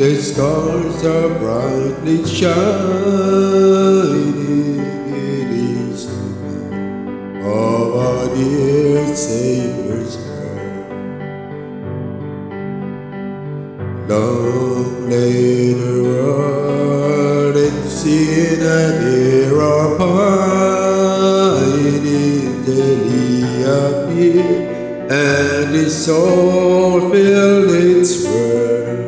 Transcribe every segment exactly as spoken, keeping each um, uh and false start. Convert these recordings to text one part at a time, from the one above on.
The stars are brightly shining. It is the night of our dear Savior's birth. Long lay the world in sin and error pining till He appeared, and His soul filled its world.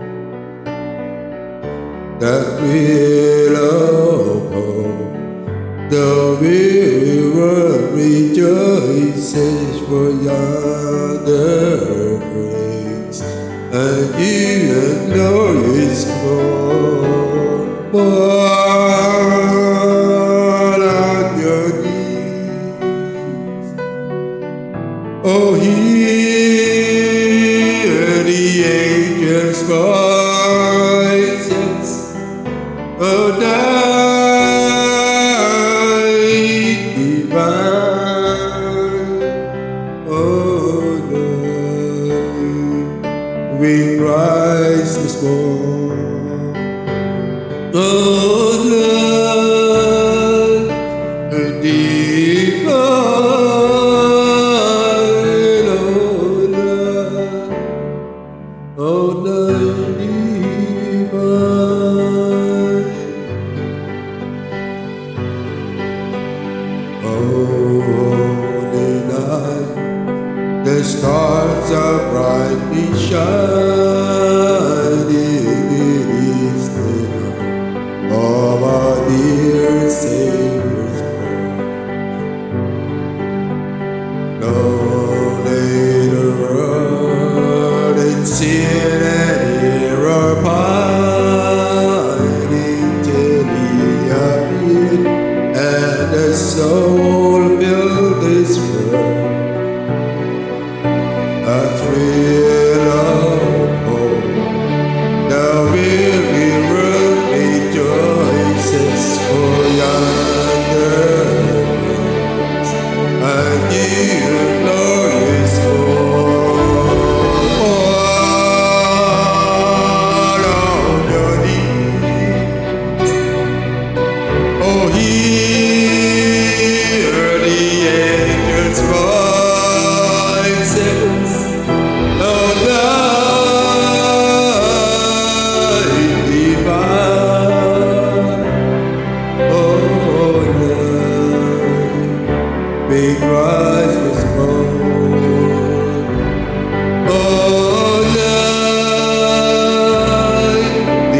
That will of hope, the weary world rejoices, for yonder breaks a new and glorious morn. Fall on your knees, oh, hear the angels' voices. Oh, night divine, oh, night, we rise this morn. Oh, night divine, oh, night, oh, night divine. Holy night, the stars are brightly shining. It is the night of our dear Savior's birth. Long lay the world in sin and error pining till He appeared, and the soul filled this world. A thrill of hope, the weary world rejoices, for yonder breaks a new glorious morn. Fall on your knees, oh, hear the angels' voices. Oh, night divine, oh, night, big rise was born. Oh, night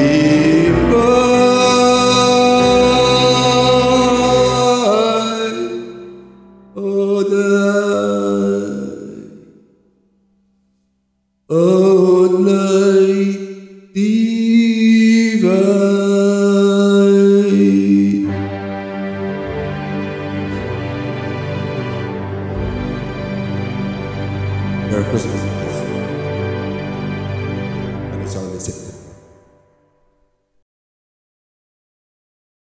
divine, oh, night, oh, night divine. Merry Christmas.